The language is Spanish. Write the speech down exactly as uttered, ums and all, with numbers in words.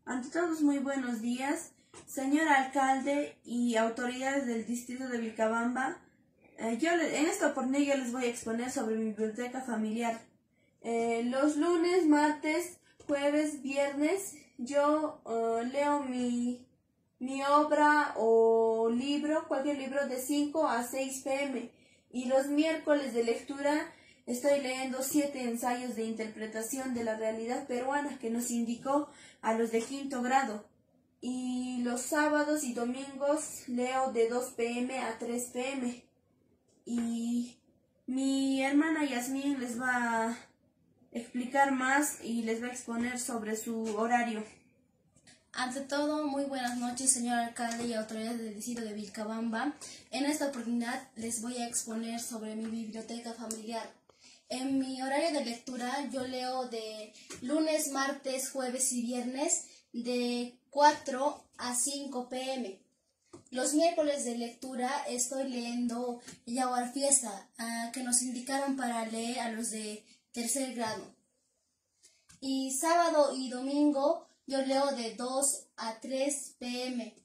Ante todos, muy buenos días, señor alcalde y autoridades del distrito de Vilcabamba. Eh, yo le- en esta oportunidad yo les voy a exponer sobre mi biblioteca familiar. Eh, los lunes, martes, jueves, viernes, yo eh, leo mi, mi obra o libro, cualquier libro de cinco a seis p m Y los miércoles de lectura estoy leyendo siete ensayos de interpretación de la realidad peruana que nos indicó a los de quinto grado. Y los sábados y domingos leo de dos p m a tres p m Y mi hermana Yasmín les va a explicar más y les va a exponer sobre su horario. Ante todo, muy buenas noches, señor alcalde y autoridades del distrito de Vilcabamba. En esta oportunidad les voy a exponer sobre mi biblioteca familiar. En mi horario de lectura yo leo de lunes, martes, jueves y viernes de cuatro a cinco p m Los miércoles de lectura estoy leyendo Yaguar Fiesta, uh, que nos indicaron para leer a los de tercer grado. Y sábado y domingo yo leo de dos a tres p m